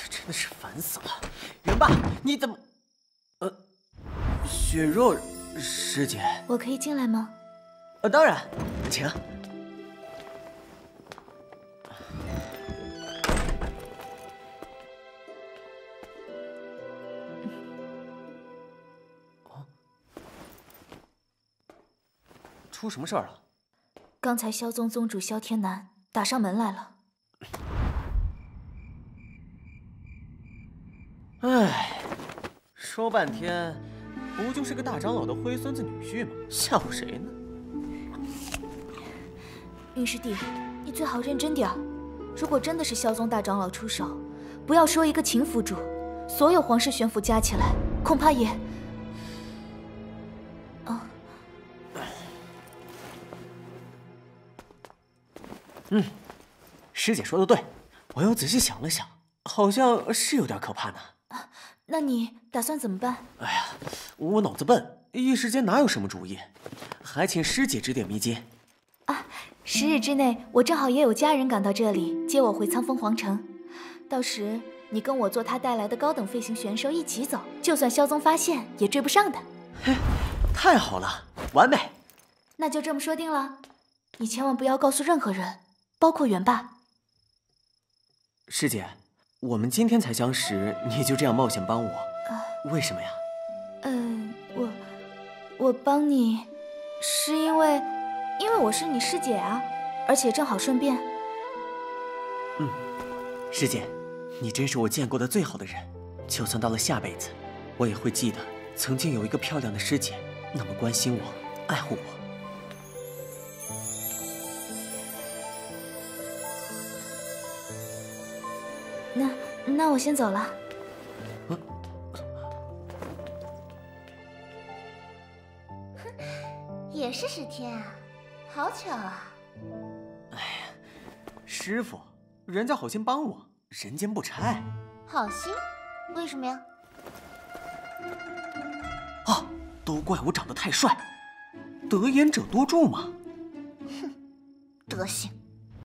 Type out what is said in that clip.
真的是烦死了！元爸，你怎么……雪若师姐， 我可以进来吗？ 当然，请。出什么事儿了？ 刚才萧宗宗主萧天南打上门来了。 唉，说半天，不就是个大长老的龟孙子女婿吗？吓唬谁呢？ 云师弟，你最好认真点儿。如果真的是萧宗大长老出手，不要说一个秦府主，所有皇室玄府加起来，恐怕也…… 师姐说的对，我又仔细想了想，好像是有点可怕呢。 那你打算怎么办？ 哎呀，我脑子笨，一时间哪有什么主意，还请师姐指点迷津。 10日之内，我正好也有家人赶到这里接我回苍风皇城，到时你跟我做他带来的高等飞行选手一起走，就算萧宗发现也追不上的。 嘿，太好了，完美。 那就这么说定了，你千万不要告诉任何人，包括元爸。 师姐，我们今天才相识，你就这样冒险帮我，为什么呀？ 我帮你，是因为我是你师姐啊，而且正好顺便。 师姐，你真是我见过的最好的人，就算到了下辈子，我也会记得曾经有一个漂亮的师姐那么关心我，爱护我。 那我先走了。 也是10天啊，好巧啊！ 哎呀，师傅，人家好心帮我，人间不拆。 好心？为什么呀？ 都怪我长得太帅，得言者多助嘛。 德行。